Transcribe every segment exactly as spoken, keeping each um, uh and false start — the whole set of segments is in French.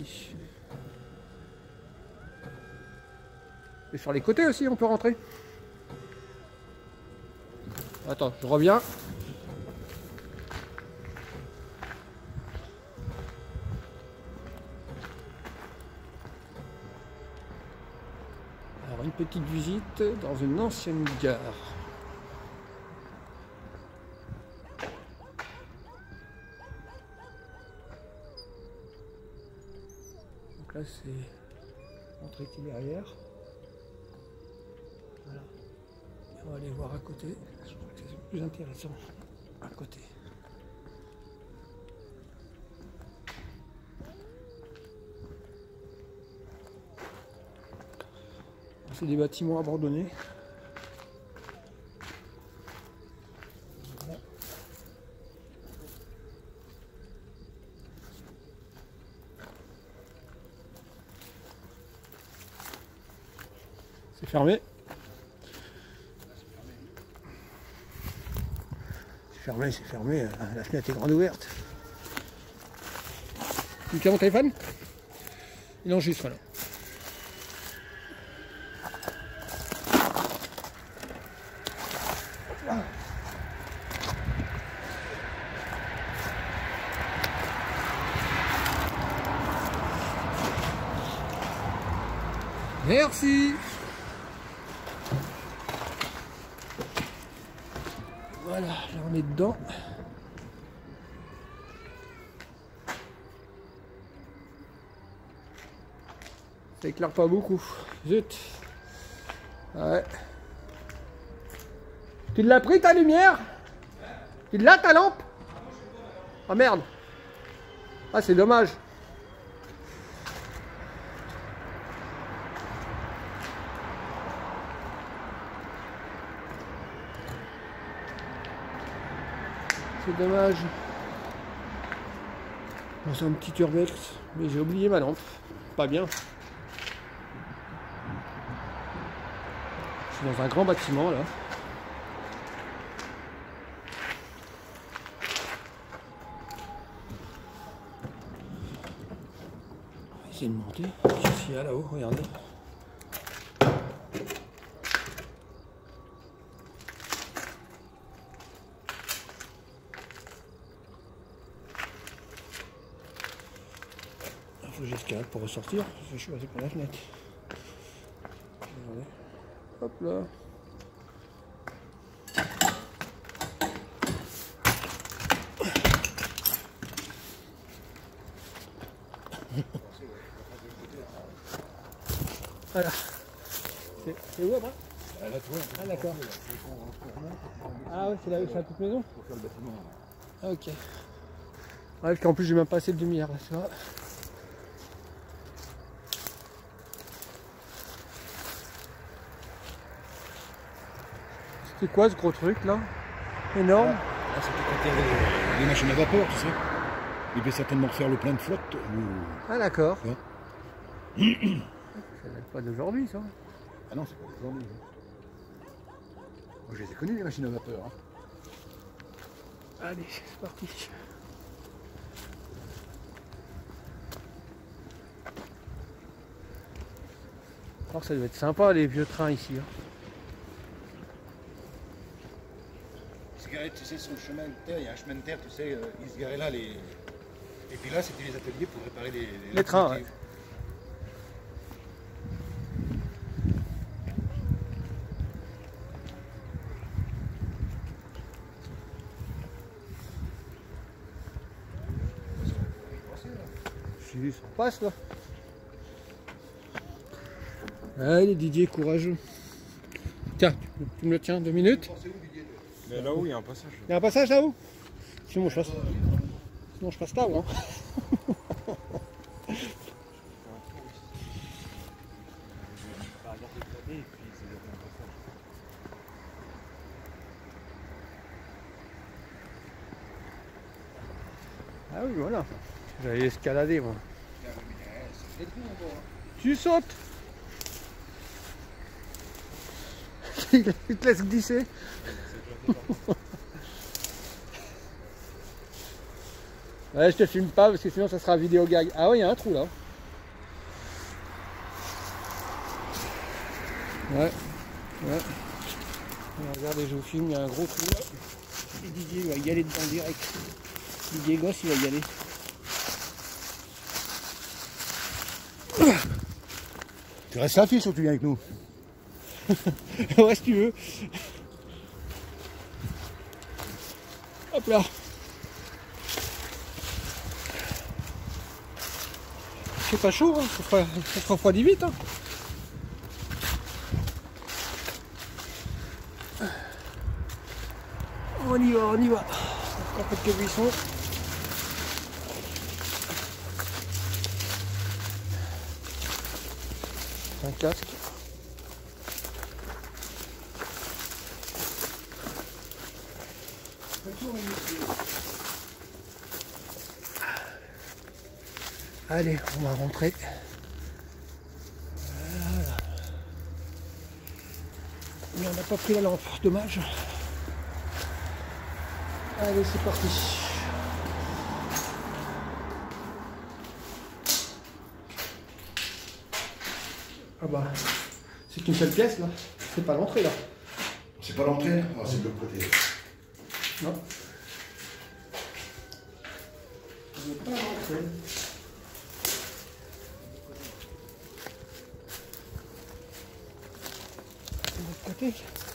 parti. Et sur les côtés aussi, on peut rentrer. Attends, je reviens. Alors, une petite visite dans une ancienne gare. Donc là, c'est l'entrée qui est derrière. Voilà. Et on va aller voir à côté. Je crois que c'est plus intéressant à côté. C'est des bâtiments abandonnés. Voilà. C'est fermé. C'est fermé, c'est fermé. La fenêtre est grande ouverte. Tu tiens mon téléphone? Il enregistre là. Merci. Voilà, là on est dedans. Ça éclaire pas beaucoup. Zut. Ouais. Tu l'as pris ta lumière? Tu l'as ta lampe? Ah merde. Ah c'est dommage. C'est dommage. Bon, c'est un petit urbex, mais j'ai oublié ma lampe. Pas bien. Je suis dans un grand bâtiment là. On va essayer de monter. Qu'est-ce qu'il y a là-haut? Regardez. Il faut que j'escalade pour ressortir. Je suis passé par la fenêtre. Regardez. Hop là. Voilà. C'est où après? Ah d'accord. Ah ouais, c'est la, la petite maison? Pour faire le bâtiment. Ah ok. Ouais, parce qu'en plus j'ai même pas assez de lumière là, tu vois. C'est quoi ce gros truc là? Énorme. Là, là c'était quand il y avait les machines à vapeur, tu sais. Il devait certainement faire le plein de flotte. Ou... Ah d'accord. Ouais. Ça date pas d'aujourd'hui ça. Ah non, c'est pas d'aujourd'hui. Moi je les ai connus les machines à vapeur. Hein. Allez, c'est parti. Alors ça doit être sympa les vieux trains ici. Hein. Ils se garaient, tu sais, sur le chemin de terre, il y a un chemin de terre, tu sais, euh, ils se garaient là, les... et puis là c'était les ateliers pour réparer les, les, les trains. Ouais. Si, ça passe là. Allez Didier, courageux. Tiens, tu me le tiens deux minutes. Mais là-haut, il y a un passage. Il y a un passage là-haut? Sinon je passe. Sinon je passe là, hein. Ah oui, voilà. J'allais escalader moi. Tu sautes. Il te laisse glisser. Ouais, je te filme pas parce que sinon ça sera vidéo gag. Ah ouais, il y a un trou là. Ouais. Ouais. Regardez, je vous filme, il y a un gros trou là. Et Didier va y aller dedans direct. Didier gosse, il va y aller. Tu restes là, fils, ou tu viens avec nous? Ouais, si tu veux. Hop là. C'est pas chaud, hein. Ça se refroidit vite. Hein. On y va, on y va. Encore quelques buissons. Un casque. Allez, on va rentrer. Voilà. Mais on n'a pas pris la lampe, dommage. Allez, c'est parti. Ah bah, c'est qu'une seule pièce là. C'est pas l'entrée là. C'est pas l'entrée? Ah, c'est de l'autre côté. Non. C'est pas l'entrée. C'est de l'autre côté.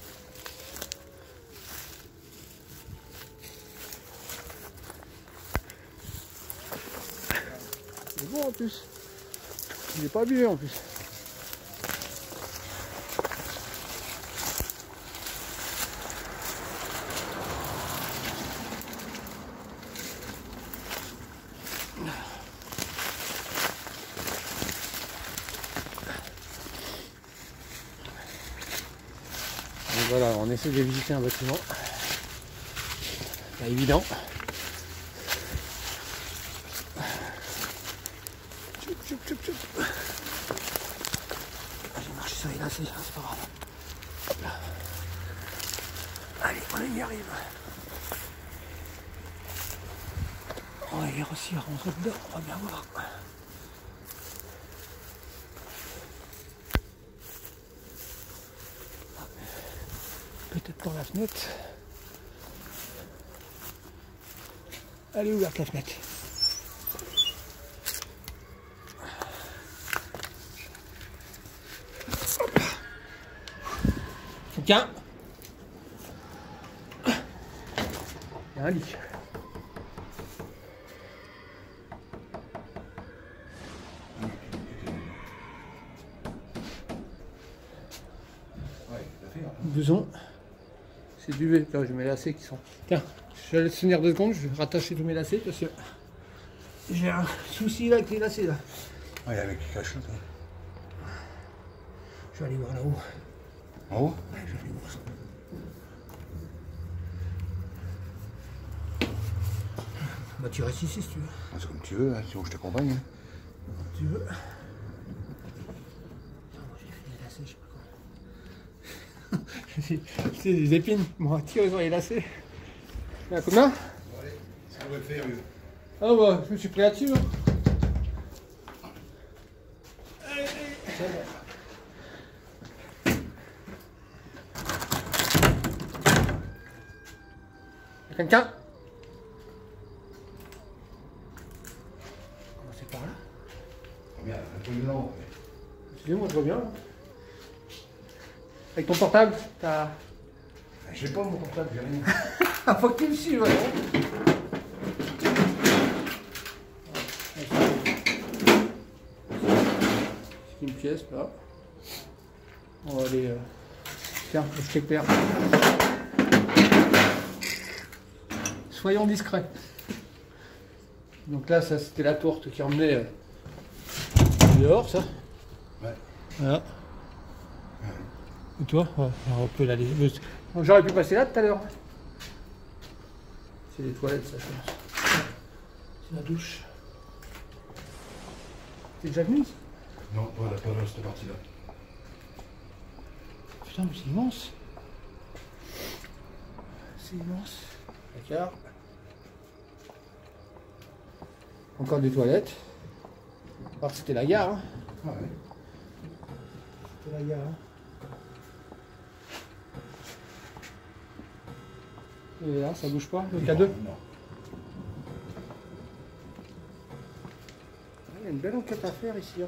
C'est bon en plus. Il n'est pas abusé en plus. Et voilà, on essaie de visiter un bâtiment. Pas évident. Tchoup, tchoup, tchoup, tchoup. J'ai marché sur les lacets, c'est pas grave. Hop là. Allez, on y arrive. On va y réussir à rentrer dedans, on va bien voir. Peut-être par la fenêtre. Elle est ouverte la fenêtre. Tiens. Il y a un lit. Blouson. C'est du V. Là, je mets les lacets qui sont. Tiens, je vais laisser tenir deux secondes, je vais rattacher tous mes lacets parce que j'ai un souci là avec les lacets là. Ouais, avec les cachots, toi. Je vais aller voir là-haut. En haut? Ouais, je vais aller voir ça. Bah tu restes ici si tu veux. C'est comme tu veux, hein, si on je t'accompagne. Hein. Comme tu veux. Attends, moi j'ai fait les lacets, je sais pas quoi. C'est des épines, moi tire ils ont les lacets. Il y a combien? Allez, ça devrait le faire, mieux. Ah bah, je me suis pris là-dessus. Hein. Allez, allez. Y'a quelqu'un? C'est par là? Bien, un peu dedans. Excusez-moi, je reviens. Avec ton portable, t'as. J'ai pas mon portable, j'ai rien. Ah, faut que tu me suives, ouais. C'est une pièce là. On va aller. Euh... Tiens, je t'éclaire. Soyons discrets. Donc là, ça c'était la tourte qui emmenait euh... dehors, ça. Ouais. Voilà. Ouais. Et toi? Ouais, on peut l'aller. J'aurais pu passer là tout à l'heure. C'est les toilettes, ça, je pense. C'est la douche. T'es déjà venu ici? Non, pas là, pas là, cette partie-là. Putain, mais c'est immense. C'est immense. D'accord. Encore des toilettes. Alors c'était la gare. Hein. Ah ouais. C'était la gare. Hein. Et là, ça bouge pas, le K deux. Non. Il y a une belle enquête à faire ici. Hein.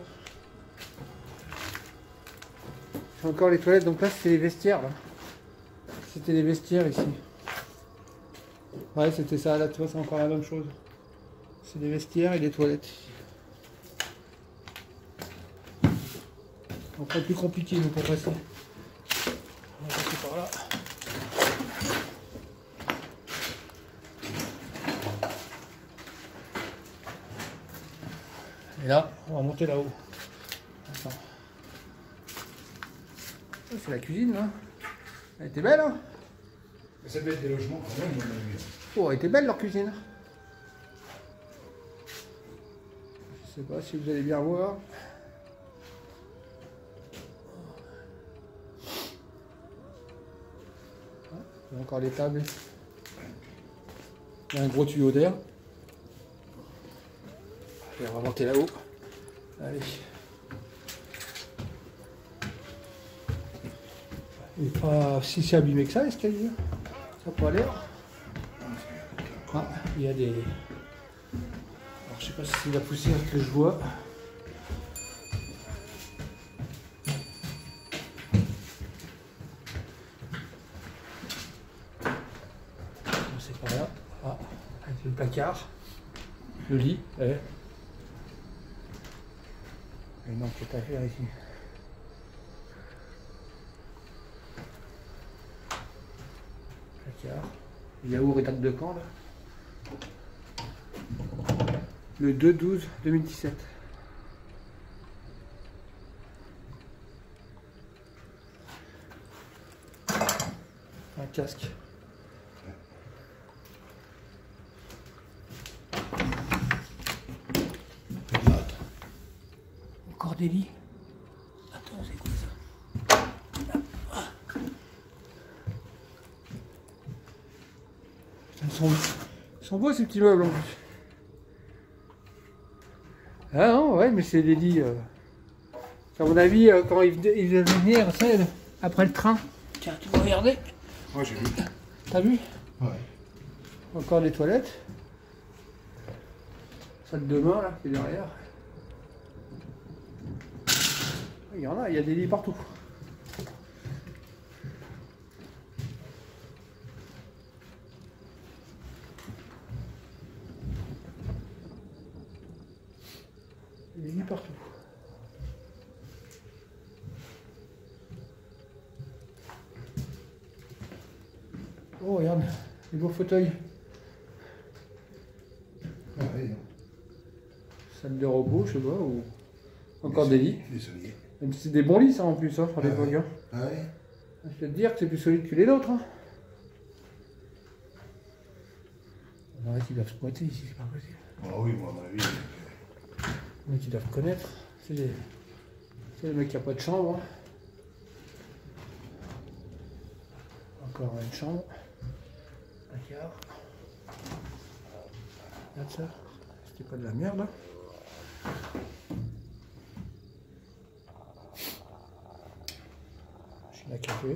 C'est encore les toilettes, donc là c'était les vestiaires. Là. C'était les vestiaires ici. Ouais, c'était ça, là tu vois, c'est encore la même chose. C'est les vestiaires et les toilettes. Encore plus compliqué nous pour passer. On va passer par là. Et là, on va monter là-haut. Attends. Oh, c'est la cuisine là. Elle était belle hein. Ça peut être des logements quand même, on a vu. Oh, elle était belle leur cuisine. Je sais pas si vous allez bien voir. Il y a encore les tables. Il y a un gros tuyau d'air. Et on va monter là-haut. Allez. Il n'est pas si c'est abîmé que ça l'escalier. Ça n'a pas l'air. Ah, il y a des... Alors je sais pas si c'est la poussière que je vois. C'est par là. Ah, avec le placard. Le lit. Eh. Et non, c'est à faire ici. Placard. Le yaourt est date de quand là? Le deux douze deux mille dix-sept. Un casque. Encore des lits. Attends, c'est quoi ça? Putain, ils sont, ils sont beaux ces petits meubles en plus. Ah non, ouais, mais c'est des lits. Euh... À mon avis, euh, quand ils devaient venir, ça, après le train. Tiens, tu vas regarder? Moi j'ai vu. T'as vu? Ouais. Encore des toilettes. Salle de bain là, qui est derrière. Il y en a, il y a des lits partout. Des lits partout. Oh regarde, les beaux fauteuils. Ah, oui, non. Salle de repos, je sais pas, ou encore des lits. Des soliers. C'est des bons lits ça en plus, hein, pour les Ah, ouais. Ah ouais. Je peux te dire que c'est plus solide que les autres. Hein. On aurait qu'ils doivent se pointer ici, c'est pas possible. Ah oui, moi à mon avis. Les mecs ils doivent connaître. C'est les... le mec qui n'a pas de chambre. Hein. Encore une chambre. Placard. Regarde ça. C'était pas de la merde. Hein. Machine à café.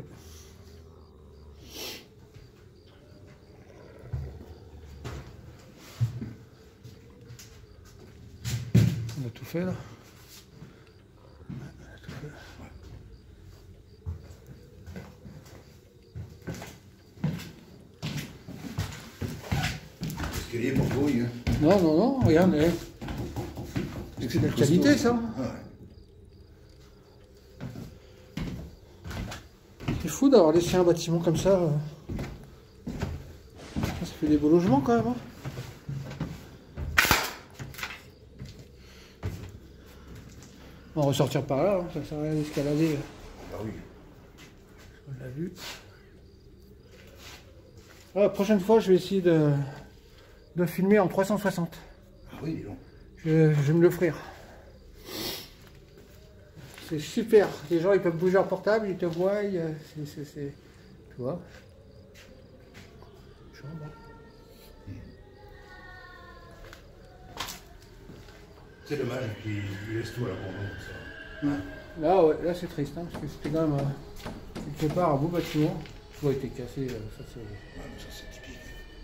On a tout fait là. On a tout fait. Escalier pour brouille. Hein. Non, non, non, regarde. Eh. C'est de la qualité ça. Ah ouais. C'est fou d'avoir laissé un bâtiment comme ça. Ça fait des beaux logements quand même. Hein. On va ressortir par là, hein. Ça sert à rien d'escalader. Ah oui. On l'a vu. Ah, la prochaine fois, je vais essayer de, de filmer en trois cent soixante. Ah oui, dis donc. Je, je vais me l'offrir. C'est super. Les gens ils peuvent bouger leur portable, ils te voient. C'est, tu vois. Chambre. C'est dommage qu'il laisse tout à l'abandon comme ça. Ouais. Là, ouais, là c'est triste, hein, parce que c'était quand même euh, quelque part un beau bâtiment. toit était cassé, ça c'est... Ouais, mais ça c'est typique.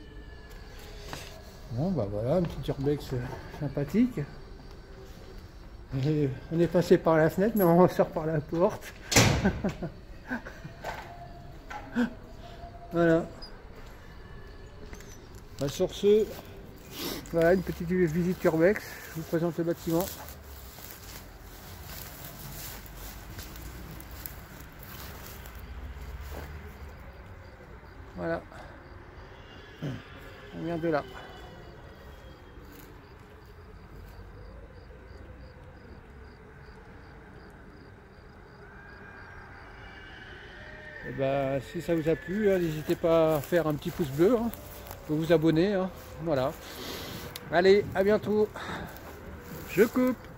Bon bah voilà, un petit urbex sympathique. Et on est passé par la fenêtre, mais on ressort par la porte. Voilà. Bah, sur ce, voilà une petite visite urbex. Je vous présente le bâtiment. Voilà. On vient de là. Et bah, si ça vous a plu, hein, n'hésitez pas à faire un petit pouce bleu, hein, vous vous abonner. Hein, voilà. Allez, à bientôt. Je coupe.